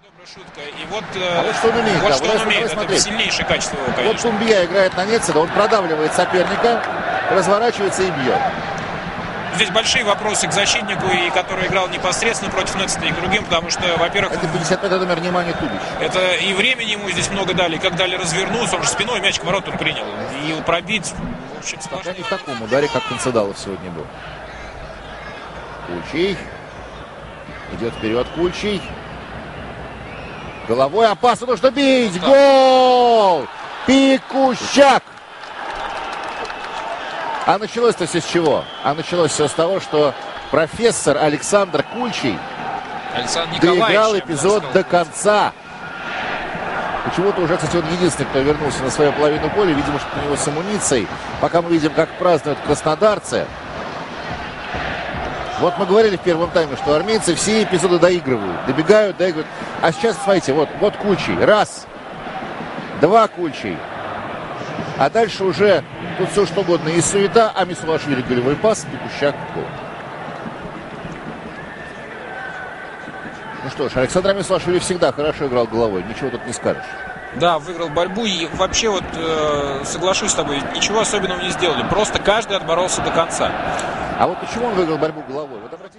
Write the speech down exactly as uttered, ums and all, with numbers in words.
Добрая шутка. И вот, а вот что он умеет. вот да, что вот он умеет. это Это сильнейшее качество его, конечно. Вот Тумбия играет на Нецеда, он продавливает соперника, разворачивается и бьет. Здесь большие вопросы к защитнику, и который играл непосредственно против Нецеда и к другим, потому что, во-первых... Это пятьдесят пятый номер Немanja Тубич. Это и времени ему здесь много дали, как дали развернуться, он же спиной мяч к воротам принял. И пробить, в общем, пока не в таком ударе, как Концедалов сегодня был. Кульчий. Идет вперед Кульчий. Головой опасно, нужно бить. Гол! Пикущак! А началось-то все с чего? А началось все с того, что профессор Александр Кульчий Александр доиграл эпизод до конца. Почему-то уже, кстати, он единственный, кто вернулся на свою половину поля. Видимо, что у него с амуницией. Пока мы видим, как празднуют краснодарцы. Вот мы говорили в первом тайме, что армейцы все эпизоды доигрывают. Добегают, доигрывают. А сейчас, смотрите, вот, вот Кульчий. Раз. Два Кульчий. А дальше уже тут все что угодно. И суета, а Мисулашвили голевой пас, Пикущак гол. Ну что ж, Александр Мисулашвили всегда хорошо играл головой. Ничего тут не скажешь. Да, выиграл борьбу. И вообще, вот э, соглашусь с тобой, ничего особенного не сделали. Просто каждый отборолся до конца. А вот почему он выиграл борьбу головой? Вот обратите